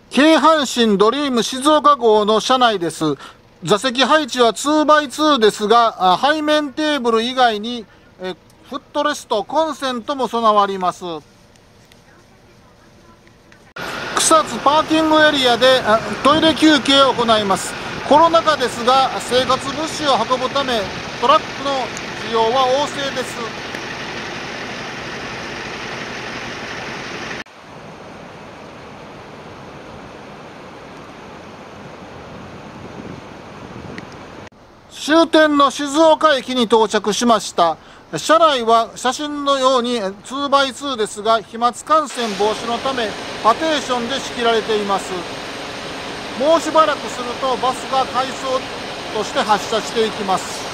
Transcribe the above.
京阪神ドリーム静岡号の車内です。座席配置は 2x2 ですが、背面テーブル以外にフットレスト、コンセントも備わります。草津パーキングエリアでトイレ休憩を行います。コロナ禍ですが、生活物資を運ぶためトラックの需要は旺盛です。終点の静岡駅に到着しました。車内は写真のように 2x2 ですが、飛沫感染防止のためパテーションで仕切られています。もうしばらくするとバスが回送として発車していきます。